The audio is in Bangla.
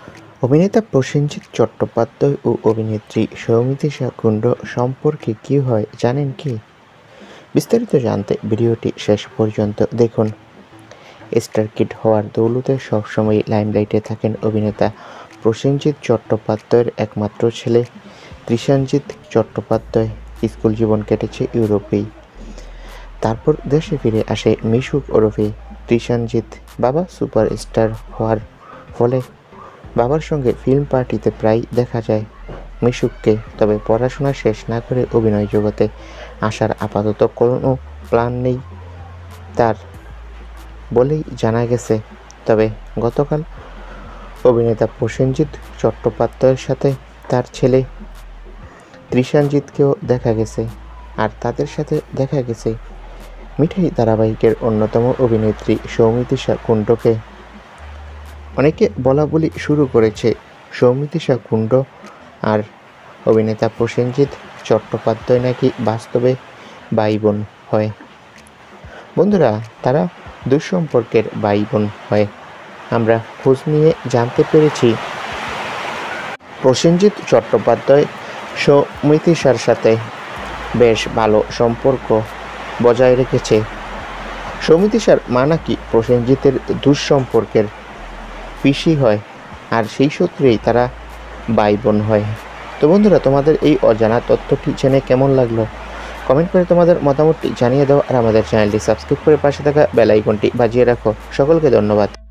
অভিনেতা প্রসেনজিৎ চট্টোপাধ্যায় ও অভিনেত্রী সৌমিত্রা কুণ্ড সম্পর্কে কী হয় জানেন কি? বিস্তারিত জানতে ভিডিওটি শেষ পর্যন্ত দেখুন। স্টার কিড হওয়ার দৌলতে সবসময় লাইমলাইটে থাকেন অভিনেতা প্রসেনজিৎ চট্টোপাধ্যায়ের একমাত্র ছেলে তৃষানজিৎ চট্টোপাধ্যায়। স্কুল জীবন কেটেছে ইউরোপেই। তারপর দেশে ফিরে আসে মিশুক ওরফে তৃষানজিৎ। বাবা সুপারস্টার হওয়ার ফলে বাবার সঙ্গে ফিল্ম পার্টিতে প্রায় দেখা যায় মিশুককে। তবে পড়াশোনা শেষ না করে অভিনয় জগতে আসার আপাতত কোনো প্ল্যান নেই তার বলেই জানা গেছে। তবে গতকাল অভিনেতা প্রসেনজিৎ চট্টোপাধ্যায়ের সাথে তার ছেলে তৃষানজিৎকেও দেখা গেছে। আর তাদের সাথে দেখা গেছে মিঠাই ধারাবাহিকের অন্যতম অভিনেত্রী সৌমিত্রা কুণ্ডকে। অনেকে বলাবলি শুরু করেছে সৌমিত্রা কুণ্ড আর অভিনেতা প্রসেনজিৎ চট্টোপাধ্যায় নাকি বাস্তবে ভাই বোন হয়। বন্ধুরা, তারা দুঃসম্পর্কের ভাই বোন হয়। আমরা খোঁজ নিয়ে জানতে পেরেছি প্রসেনজিৎ চট্টোপাধ্যায় সৌমিত্রার সাথে বেশ ভালো সম্পর্ক বজায় রেখেছে। সৌমিত্রার মা নাকি প্রসেনজিতের দুঃসম্পর্কের পিসি হয়, আর সেই সূত্রেই তারা ভাই বোন হয়। তো বন্ধুরা, তোমাদের এই অজানা তথ্যটি জেনে কেমন লাগলো কমেন্ট করে তোমাদের মতামতটি জানিয়ে দাও। আর আমাদের চ্যানেলটি সাবস্ক্রাইব করে পাশে থাকা বেল আইকনটি বাজিয়ে রাখো। সকলকে ধন্যবাদ।